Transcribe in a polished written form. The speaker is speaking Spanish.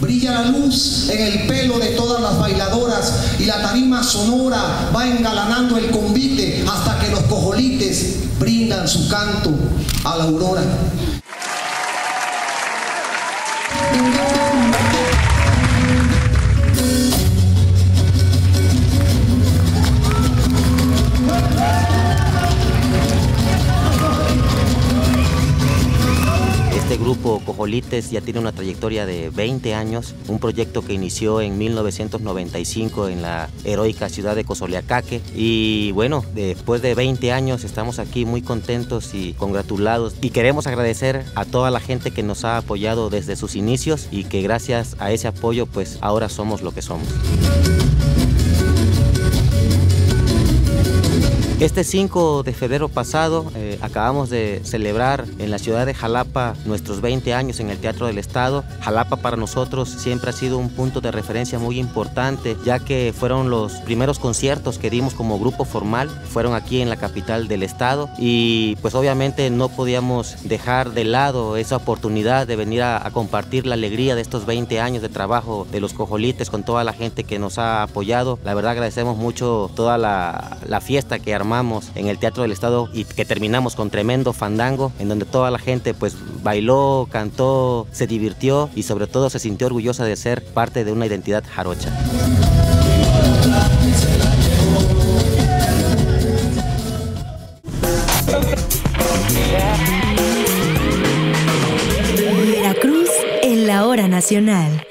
Brilla la luz en el pelo de todas las bailadoras y la tarima sonora va engalanando el convite hasta que los cojolites brindan su canto a la aurora. Este grupo Cojolites ya tiene una trayectoria de 20 años, un proyecto que inició en 1995 en la heroica ciudad de Cozoleacaque y bueno, después de 20 años estamos aquí muy contentos y congratulados y queremos agradecer a toda la gente que nos ha apoyado desde sus inicios y que gracias a ese apoyo pues ahora somos lo que somos. Este 5 de febrero pasado acabamos de celebrar en la ciudad de Jalapa nuestros 20 años en el Teatro del Estado. Jalapa para nosotros siempre ha sido un punto de referencia muy importante, ya que fueron los primeros conciertos que dimos como grupo formal, fueron aquí en la capital del estado y pues obviamente no podíamos dejar de lado esa oportunidad de venir a compartir la alegría de estos 20 años de trabajo de los Cojolites con toda la gente que nos ha apoyado. La verdad agradecemos mucho toda la fiesta que armamos en el Teatro del Estado y que terminamos con tremendo fandango en donde toda la gente pues bailó, cantó, se divirtió y sobre todo se sintió orgullosa de ser parte de una identidad jarocha. Veracruz en la hora nacional.